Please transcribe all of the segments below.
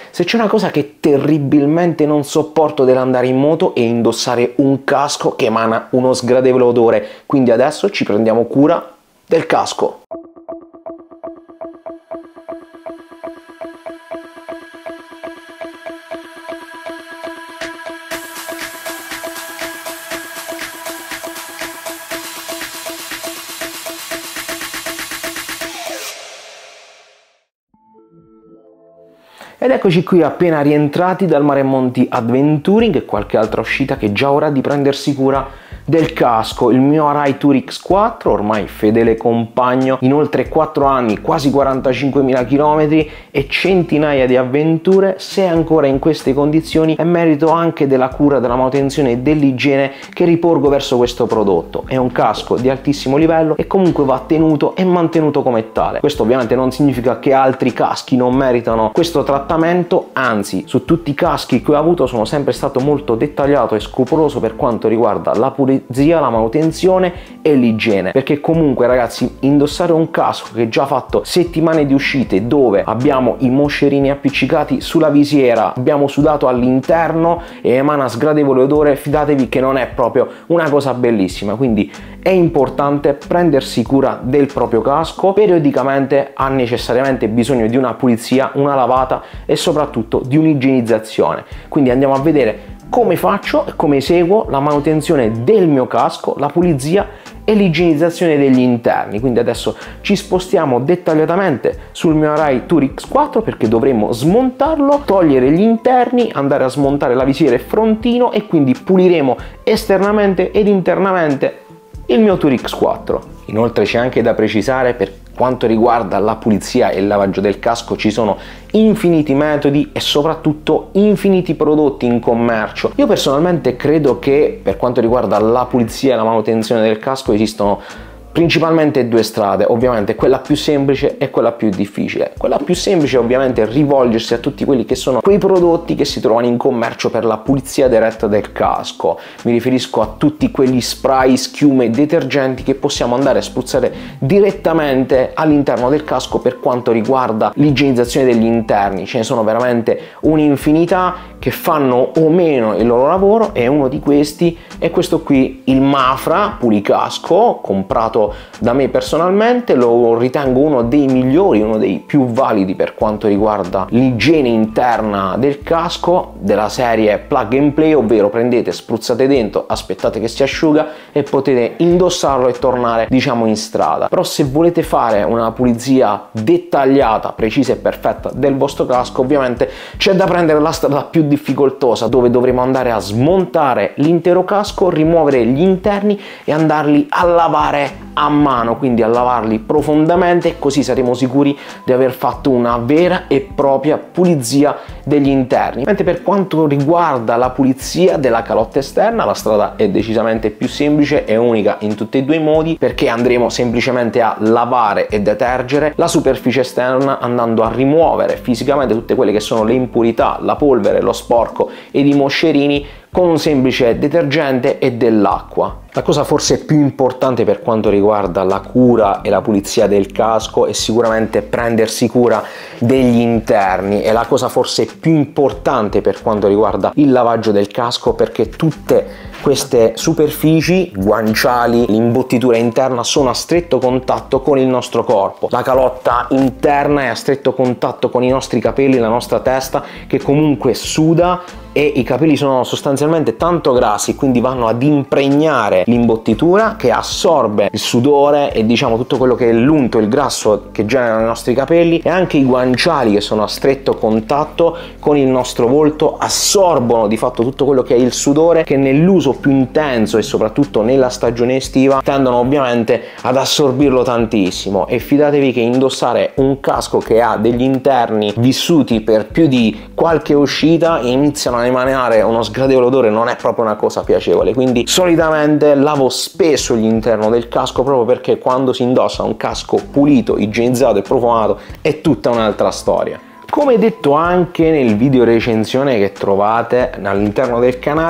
Se c'è una cosa che terribilmente non sopporto dell'andare in moto è indossare un casco che emana uno sgradevole odore, quindi adesso ci prendiamo cura del casco. Ed eccoci qui appena rientrati dal Mare Monti Adventuring e qualche altra uscita che è già ora di prendersi cura del casco. Il mio Arai Tour X4, ormai fedele compagno in oltre 4 anni, quasi 45.000 km e centinaia di avventure, se è ancora in queste condizioni è merito anche della cura, della manutenzione e dell'igiene che riporgo verso questo prodotto. È un casco di altissimo livello e comunque va tenuto e mantenuto come tale. Questo ovviamente non significa che altri caschi non meritano questo trattamento, anzi, su tutti i caschi che ho avuto sono sempre stato molto dettagliato e scrupoloso per quanto riguarda la pulizia, la manutenzione e l'igiene, perché comunque ragazzi, indossare un casco che già ha fatto settimane di uscite, dove abbiamo i moscerini appiccicati sulla visiera, abbiamo sudato all'interno e emana sgradevole odore, fidatevi che non è proprio una cosa bellissima. Quindi è importante prendersi cura del proprio casco, periodicamente ha necessariamente bisogno di una pulizia, una lavata e soprattutto di un'igienizzazione. Quindi andiamo a vedere come faccio e come eseguo la manutenzione del mio casco, la pulizia e l'igienizzazione degli interni. Quindi adesso ci spostiamo dettagliatamente sul mio Arai Tour X4 perché dovremo smontarlo, togliere gli interni, andare a smontare la visiera e frontino e quindi puliremo esternamente ed internamente il mio Tour X4. Inoltre c'è anche da precisare, per quanto riguarda la pulizia e il lavaggio del casco ci sono infiniti metodi e soprattutto infiniti prodotti in commercio. Io personalmente credo che per quanto riguarda la pulizia e la manutenzione del casco esistono principalmente due strade, ovviamente quella più semplice e quella più difficile. Quella più semplice ovviamente è rivolgersi a tutti quelli che sono quei prodotti che si trovano in commercio per la pulizia diretta del casco. Mi riferisco a tutti quegli spray, schiume e detergenti che possiamo andare a spruzzare direttamente all'interno del casco per quanto riguarda l'igienizzazione degli interni. Ce ne sono veramente un'infinità che fanno o meno il loro lavoro e uno di questi è questo qui, il Mafra Pulicasco, comprato da me personalmente. Lo ritengo uno dei migliori, uno dei più validi per quanto riguarda l'igiene interna del casco, della serie plug and play, ovvero prendete, spruzzate dentro, aspettate che si asciuga e potete indossarlo e tornare diciamo in strada. Però se volete fare una pulizia dettagliata, precisa e perfetta del vostro casco, ovviamente c'è da prendere la strada più difficoltosa, dove dovremo andare a smontare l'intero casco, rimuovere gli interni e andarli a lavare a mano, quindi a lavarli profondamente, così saremo sicuri di aver fatto una vera e propria pulizia degli interni. Mentre per quanto riguarda la pulizia della calotta esterna, la strada è decisamente più semplice e unica in tutti e due i modi, perché andremo semplicemente a lavare e detergere la superficie esterna, andando a rimuovere fisicamente tutte quelle che sono le impurità, la polvere, lo sporco ed i moscerini con un semplice detergente e dell'acqua. La cosa forse più importante per quanto riguarda la cura e la pulizia del casco è sicuramente prendersi cura degli interni. È la cosa forse più importante per quanto riguarda il lavaggio del casco, perché tutte queste superfici, guanciali, l'imbottitura interna, sono a stretto contatto con il nostro corpo. La calotta interna è a stretto contatto con i nostri capelli, la nostra testa che comunque suda, e i capelli sono sostanzialmente tanto grassi, quindi vanno ad impregnare l'imbottitura che assorbe il sudore e diciamo tutto quello che è l'unto, il grasso che generano i nostri capelli, e anche i guanciali che sono a stretto contatto con il nostro volto assorbono di fatto tutto quello che è il sudore, che nell'uso più intenso e soprattutto nella stagione estiva tendono ovviamente ad assorbirlo tantissimo. E fidatevi che indossare un casco che ha degli interni vissuti per più di qualche uscita iniziano a emanare uno sgradevole odore, non è proprio una cosa piacevole. Quindi solitamente lavo spesso l'interno del casco, proprio perché quando si indossa un casco pulito, igienizzato e profumato è tutta un'altra storia. Come detto anche nel video recensione che trovate all'interno del canale,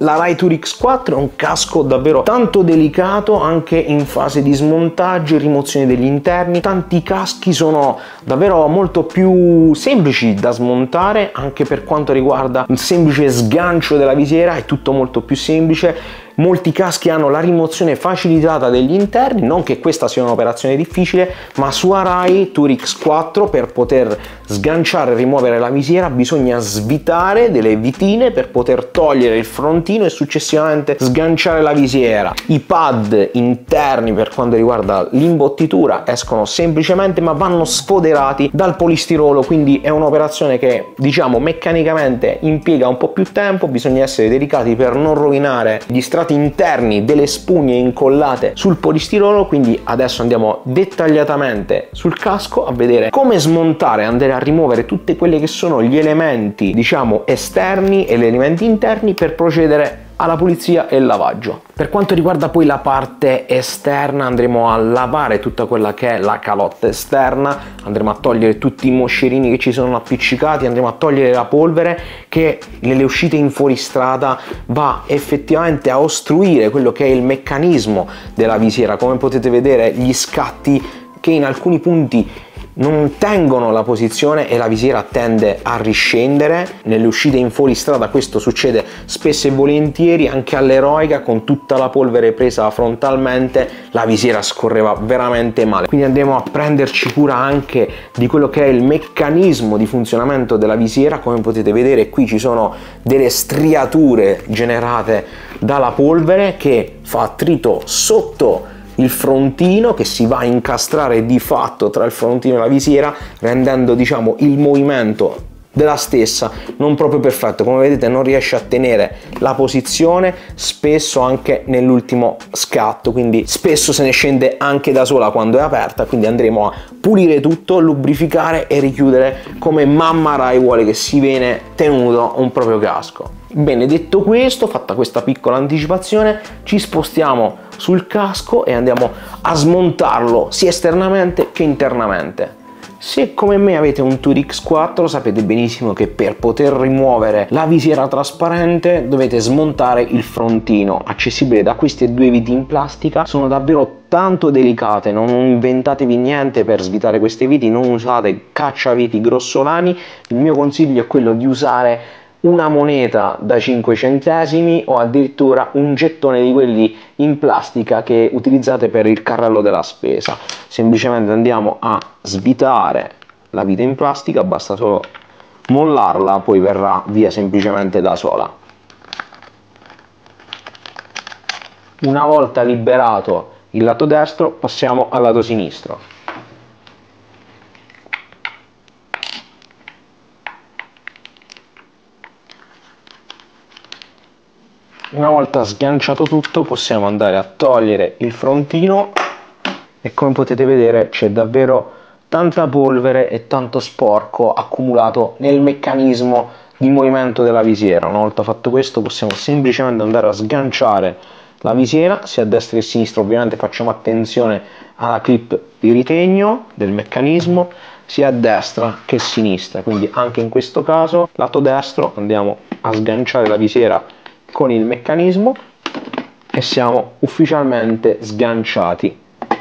la Rai Tour X4 è un casco davvero tanto delicato anche in fase di smontaggio e rimozione degli interni. Tanti caschi sono davvero molto più semplici da smontare, anche per quanto riguarda il semplice sgancio della visiera è tutto molto più semplice. Molti caschi hanno la rimozione facilitata degli interni, non che questa sia un'operazione difficile, ma su Arai Tour X4 per poter sganciare e rimuovere la visiera bisogna svitare delle vitine per poter togliere il frontino e successivamente sganciare la visiera. I pad interni per quanto riguarda l'imbottitura escono semplicemente, ma vanno sfoderati dal polistirolo, quindi è un'operazione che diciamo meccanicamente impiega un po' più tempo. Bisogna essere delicati per non rovinare gli strati interni delle spugne incollate sul polistirolo. Quindi adesso andiamo dettagliatamente sul casco a vedere come smontare, andare a rimuovere tutte quelle che sono gli elementi diciamo esterni e gli elementi interni per procedere alla pulizia e il lavaggio. Per quanto riguarda poi la parte esterna, andremo a lavare tutta quella che è la calotta esterna, andremo a togliere tutti i moscerini che ci sono appiccicati, andremo a togliere la polvere che nelle uscite in fuoristrada va effettivamente a ostruire quello che è il meccanismo della visiera. Come potete vedere, gli scatti che in alcuni punti non tengono la posizione e la visiera tende a riscendere. Nelle uscite in fuoristrada questo succede spesso e volentieri, anche all'eroica con tutta la polvere presa frontalmente la visiera scorreva veramente male. Quindi andremo a prenderci cura anche di quello che è il meccanismo di funzionamento della visiera. Come potete vedere qui ci sono delle striature generate dalla polvere che fa attrito sotto il frontino, che si va a incastrare di fatto tra il frontino e la visiera, rendendo diciamo il movimento della stessa non proprio perfetto. Come vedete non riesce a tenere la posizione spesso anche nell'ultimo scatto, quindi spesso se ne scende anche da sola quando è aperta. Quindi andremo a pulire tutto, lubrificare e richiudere come mamma Rai vuole che si viene tenuto un proprio casco. Bene, detto questo, fatta questa piccola anticipazione, ci spostiamo sul casco e andiamo a smontarlo sia esternamente che internamente. Se come me avete un Tour X4 sapete benissimo che per poter rimuovere la visiera trasparente dovete smontare il frontino, accessibile da queste due viti in plastica. Sono davvero tanto delicate, non inventatevi niente per svitare queste viti, non usate cacciaviti grossolani. Il mio consiglio è quello di usare una moneta da 5 centesimi o addirittura un gettone di quelli in plastica che utilizzate per il carrello della spesa. Semplicemente andiamo a svitare la vite in plastica, basta solo mollarla, poi verrà via semplicemente da sola. Una volta liberato il lato destro passiamo al lato sinistro. Una volta sganciato tutto possiamo andare a togliere il frontino e come potete vedere c'è davvero tanta polvere e tanto sporco accumulato nel meccanismo di movimento della visiera. Una volta fatto questo possiamo semplicemente andare a sganciare la visiera sia a destra che a sinistra. Ovviamente facciamo attenzione alla clip di ritegno del meccanismo sia a destra che a sinistra, quindi anche in questo caso lato destro andiamo a sganciare la visiera con il meccanismo e siamo ufficialmente sganciati.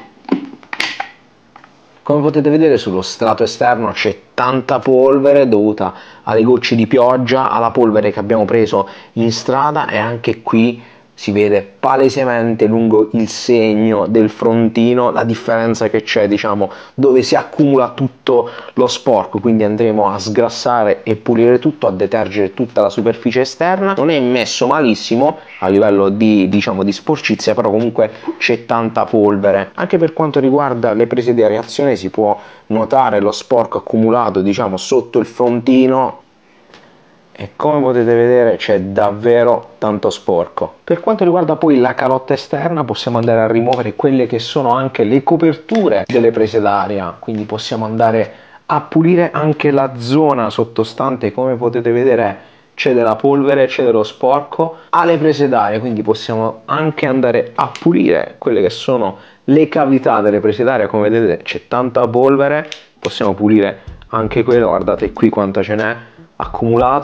Come potete vedere sullo strato esterno c'è tanta polvere dovuta alle gocce di pioggia, alla polvere che abbiamo preso in strada, e anche qui si vede palesemente lungo il segno del frontino la differenza che c'è, diciamo, dove si accumula tutto lo sporco. Quindi andremo a sgrassare e pulire tutto, a detergere tutta la superficie esterna. Non è messo malissimo a livello di, diciamo, di sporcizia, però comunque c'è tanta polvere. Anche per quanto riguarda le prese di areazione si può notare lo sporco accumulato, diciamo, sotto il frontino, e come potete vedere c'è davvero tanto sporco. Per quanto riguarda poi la calotta esterna possiamo andare a rimuovere quelle che sono anche le coperture delle prese d'aria, quindi possiamo andare a pulire anche la zona sottostante. Come potete vedere c'è della polvere, c'è dello sporco alle prese d'aria, quindi possiamo anche andare a pulire quelle che sono le cavità delle prese d'aria. Come vedete c'è tanta polvere, possiamo pulire anche quello, guardate qui quanta ce n'è accumulata.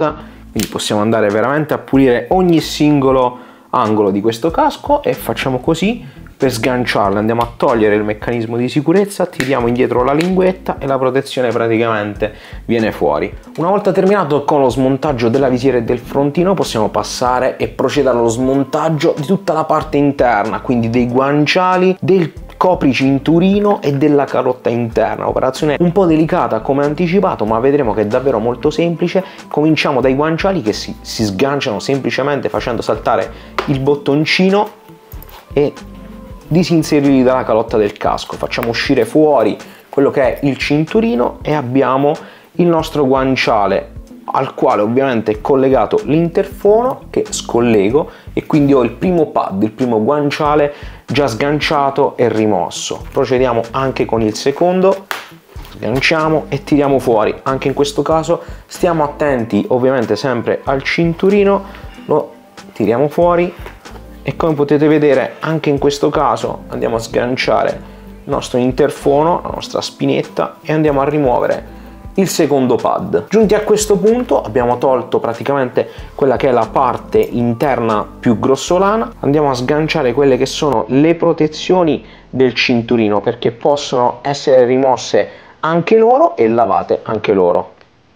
Quindi possiamo andare veramente a pulire ogni singolo angolo di questo casco e facciamo così per sganciarlo. Andiamo a togliere il meccanismo di sicurezza, tiriamo indietro la linguetta e la protezione praticamente viene fuori. Una volta terminato con lo smontaggio della visiera e del frontino, possiamo passare e procedere allo smontaggio di tutta la parte interna, quindi dei guanciali, del copricinturino e della calotta interna. Operazione un po' delicata come anticipato, ma vedremo che è davvero molto semplice. Cominciamo dai guanciali che si sganciano semplicemente facendo saltare il bottoncino e disinserirli dalla calotta del casco. Facciamo uscire fuori quello che è il cinturino e abbiamo il nostro guanciale, al quale ovviamente è collegato l'interfono, che scollego, e quindi ho il primo pad, il primo guanciale già sganciato e rimosso. Procediamo anche con il secondo, sganciamo e tiriamo fuori. Anche in questo caso stiamo attenti ovviamente sempre al cinturino, lo tiriamo fuori e come potete vedere anche in questo caso andiamo a sganciare il nostro interfono, la nostra spinetta, e andiamo a rimuovere il secondo pad. Giunti a questo punto abbiamo tolto praticamente quella che è la parte interna più grossolana. Andiamo a sganciare quelle che sono le protezioni del cinturino, perché possono essere rimosse anche loro e lavate anche loro.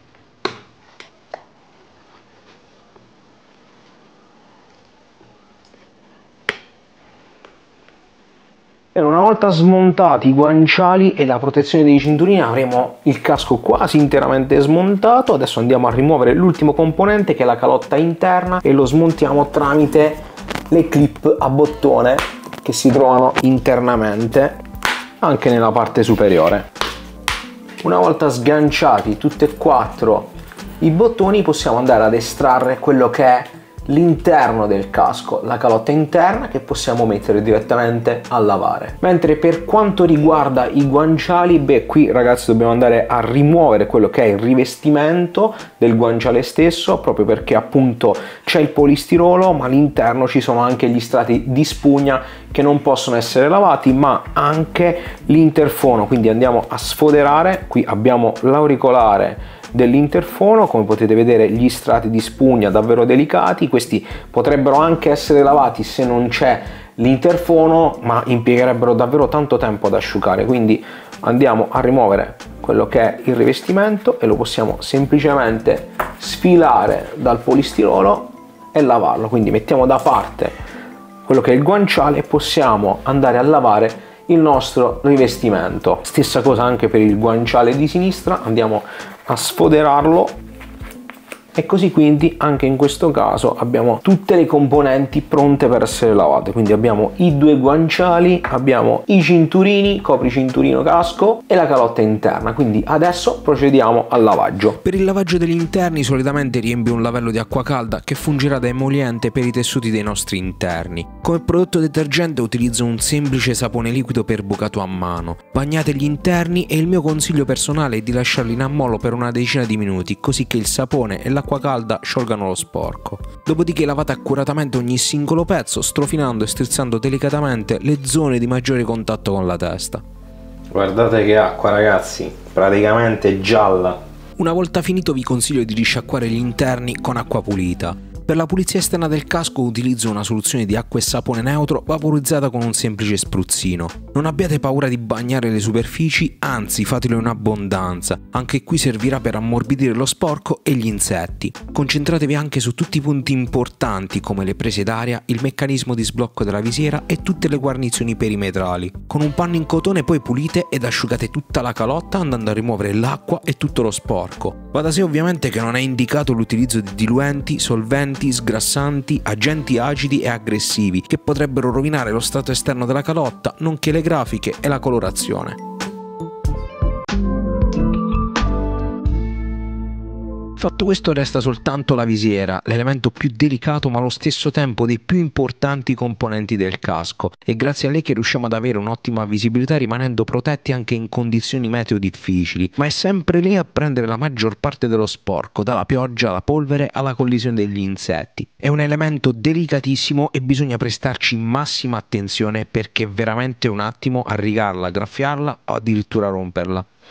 E una volta smontati i guanciali e la protezione dei cinturini avremo il casco quasi interamente smontato. Adesso andiamo a rimuovere l'ultimo componente, che è la calotta interna, e lo smontiamo tramite le clip a bottone che si trovano internamente anche nella parte superiore. Una volta sganciati tutti e quattro i bottoni possiamo andare ad estrarre quello che è l'interno del casco, la calotta interna, che possiamo mettere direttamente a lavare. Mentre per quanto riguarda i guanciali, qui ragazzi dobbiamo andare a rimuovere quello che è il rivestimento del guanciale stesso, proprio perché appunto c'è il polistirolo, ma all'interno ci sono anche gli strati di spugna che non possono essere lavati, ma anche l'interfono. Quindi andiamo a sfoderare. Qui abbiamo l'auricolare dell'interfono, come potete vedere gli strati di spugna davvero delicati. Questi potrebbero anche essere lavati se non c'è l'interfono, ma impiegherebbero davvero tanto tempo ad asciugare. Quindi andiamo a rimuovere quello che è il rivestimento e lo possiamo semplicemente sfilare dal polistirolo e lavarlo. Quindi mettiamo da parte quello che è il guanciale e possiamo andare a lavare il nostro rivestimento. Stessa cosa anche per il guanciale di sinistra, andiamo a sfoderarlo e così. Quindi anche in questo caso abbiamo tutte le componenti pronte per essere lavate. Quindi abbiamo i due guanciali, abbiamo i cinturini, copricinturino, casco e la calotta interna. Quindi adesso procediamo al lavaggio. Per il lavaggio degli interni solitamente riempio un lavello di acqua calda che fungirà da emoliente per i tessuti dei nostri interni. Come prodotto detergente utilizzo un semplice sapone liquido per bucato a mano. Bagnate gli interni e il mio consiglio personale è di lasciarli in ammollo per una decina di minuti, così che il sapone e l'acqua calda sciolgano lo sporco. Dopodiché lavate accuratamente ogni singolo pezzo, strofinando e strizzando delicatamente le zone di maggiore contatto con la testa. Guardate che acqua ragazzi, praticamente gialla. Una volta finito vi consiglio di risciacquare gli interni con acqua pulita. Per la pulizia esterna del casco utilizzo una soluzione di acqua e sapone neutro vaporizzata con un semplice spruzzino. Non abbiate paura di bagnare le superfici, anzi fatelo in abbondanza, anche qui servirà per ammorbidire lo sporco e gli insetti. Concentratevi anche su tutti i punti importanti come le prese d'aria, il meccanismo di sblocco della visiera e tutte le guarnizioni perimetrali. Con un panno in cotone poi pulite ed asciugate tutta la calotta andando a rimuovere l'acqua e tutto lo sporco. Va da sé ovviamente che non è indicato l'utilizzo di diluenti, solventi, sgrassanti, agenti acidi e aggressivi che potrebbero rovinare lo strato esterno della calotta, nonché le grafiche e la colorazione. Fatto questo resta soltanto la visiera, l'elemento più delicato ma allo stesso tempo dei più importanti componenti del casco, e grazie a lei che riusciamo ad avere un'ottima visibilità rimanendo protetti anche in condizioni meteo difficili, ma è sempre lì a prendere la maggior parte dello sporco, dalla pioggia alla polvere alla collisione degli insetti. È un elemento delicatissimo e bisogna prestarci massima attenzione perché è veramente un attimo a rigarla, graffiarla o addirittura romperla.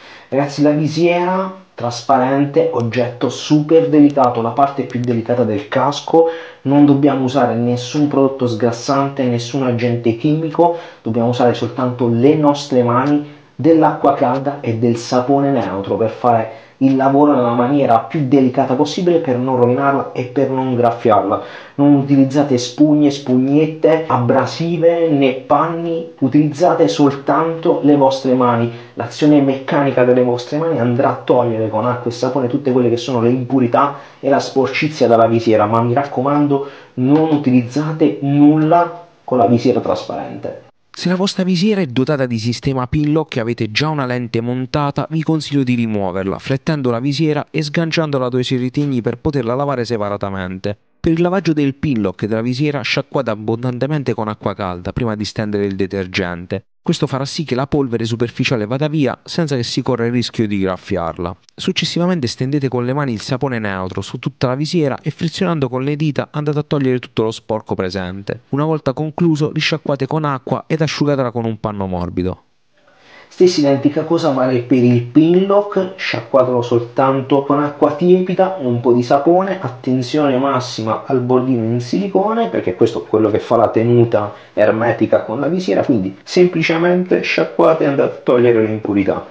Ragazzi, la visiera trasparente, oggetto super delicato, la parte più delicata del casco. Non dobbiamo usare nessun prodotto sgrassante, nessun agente chimico, dobbiamo usare soltanto le nostre mani, dell'acqua calda e del sapone neutro per fare il lavoro nella maniera più delicata possibile, per non rovinarla e per non graffiarla. Non utilizzate spugne, spugnette abrasive né panni, utilizzate soltanto le vostre mani. L'azione meccanica delle vostre mani andrà a togliere con acqua e sapone tutte quelle che sono le impurità e la sporcizia dalla visiera, ma mi raccomando, non utilizzate nulla con la visiera trasparente. Se la vostra visiera è dotata di sistema Pinlock e avete già una lente montata, vi consiglio di rimuoverla, flettendo la visiera e sganciandola dai suoi ritigni per poterla lavare separatamente. Per il lavaggio del Pinlock e della visiera sciacquate abbondantemente con acqua calda prima di stendere il detergente. Questo farà sì che la polvere superficiale vada via senza che si corra il rischio di graffiarla. Successivamente stendete con le mani il sapone neutro su tutta la visiera e frizionando con le dita andate a togliere tutto lo sporco presente. Una volta concluso risciacquate con acqua ed asciugatela con un panno morbido. Stessa identica cosa vale per il Pinlock, sciacquatelo soltanto con acqua tiepida, un po' di sapone, attenzione massima al bordino in silicone perché questo è quello che fa la tenuta ermetica con la visiera, quindi semplicemente sciacquate e andate a togliere le impurità.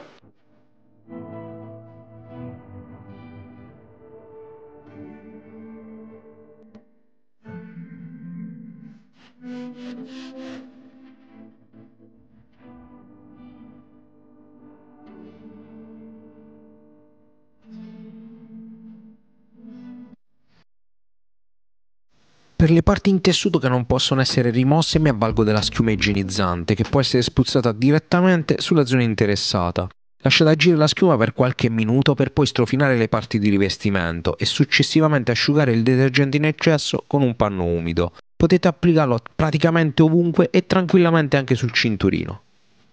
Per le parti in tessuto che non possono essere rimosse mi avvalgo della schiuma igienizzante che può essere spruzzata direttamente sulla zona interessata. Lasciate agire la schiuma per qualche minuto per poi strofinare le parti di rivestimento e successivamente asciugare il detergente in eccesso con un panno umido. Potete applicarlo praticamente ovunque e tranquillamente anche sul cinturino.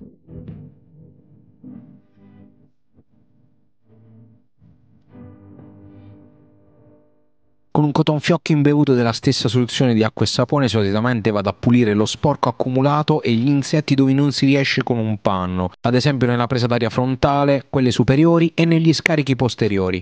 Con un cotton fioc imbevuto della stessa soluzione di acqua e sapone solitamente vado a pulire lo sporco accumulato e gli insetti dove non si riesce con un panno, ad esempio nella presa d'aria frontale, quelle superiori e negli scarichi posteriori.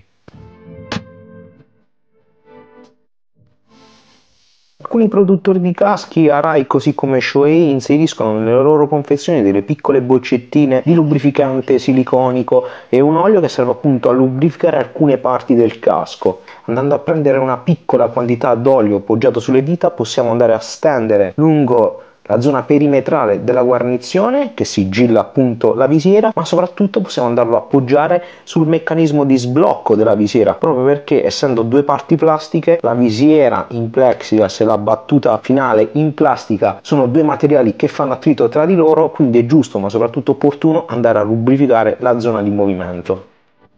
Alcuni produttori di caschi, Arai così come Shoei, inseriscono nelle loro confezioni delle piccole boccettine di lubrificante siliconico e un olio che serve appunto a lubrificare alcune parti del casco. Andando a prendere una piccola quantità d'olio poggiato sulle dita possiamo andare a stendere lungo la zona perimetrale della guarnizione che sigilla appunto la visiera, ma soprattutto possiamo andarlo a appoggiare sul meccanismo di sblocco della visiera, proprio perché essendo due parti plastiche, la visiera in plexiglass e la battuta finale in plastica sono due materiali che fanno attrito tra di loro, quindi è giusto ma soprattutto opportuno andare a lubrificare la zona di movimento.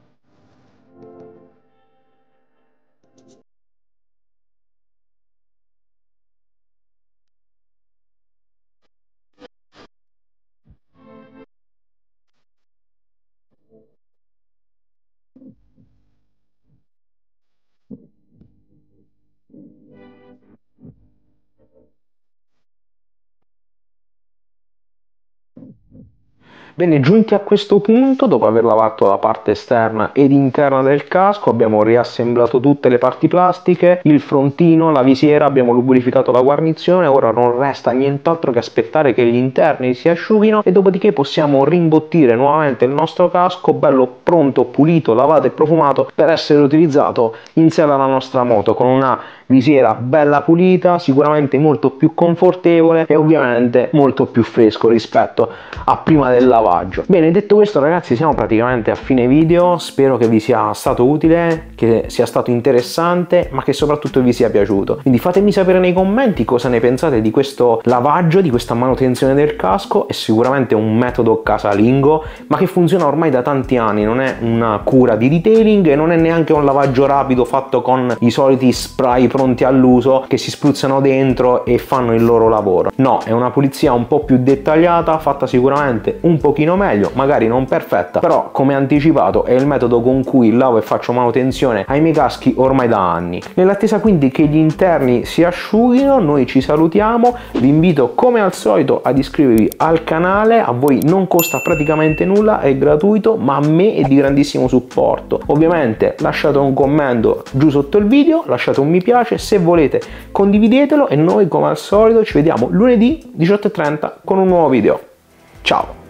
Bene, giunti a questo punto, dopo aver lavato la parte esterna ed interna del casco, abbiamo riassemblato tutte le parti plastiche, il frontino, la visiera, abbiamo lubrificato la guarnizione, ora non resta nient'altro che aspettare che gli interni si asciughino e dopodiché possiamo rimbottire nuovamente il nostro casco bello pronto, pulito, lavato e profumato per essere utilizzato in sella alla nostra moto con una visiera bella pulita, sicuramente molto più confortevole e ovviamente molto più fresco rispetto a prima del lavaggio. Bene, detto questo ragazzi, siamo praticamente a fine video, spero che vi sia stato utile, che sia stato interessante, ma che soprattutto vi sia piaciuto. Quindi fatemi sapere nei commenti cosa ne pensate di questo lavaggio, di questa manutenzione del casco. È sicuramente un metodo casalingo, ma che funziona ormai da tanti anni, non è una cura di detailing e non è neanche un lavaggio rapido fatto con i soliti spray pronti all'uso che si spruzzano dentro e fanno il loro lavoro. No, è una pulizia un po' più dettagliata, fatta sicuramente un pochino pochino meglio, magari non perfetta, però come anticipato è il metodo con cui lavo e faccio manutenzione ai miei caschi ormai da anni. Nell'attesa quindi che gli interni si asciughino, noi ci salutiamo, vi invito come al solito ad iscrivervi al canale, a voi non costa praticamente nulla, è gratuito, ma a me è di grandissimo supporto. Ovviamente lasciate un commento giù sotto il video, lasciate un mi piace, se volete condividetelo e noi come al solito ci vediamo lunedì 18:30 con un nuovo video. Ciao!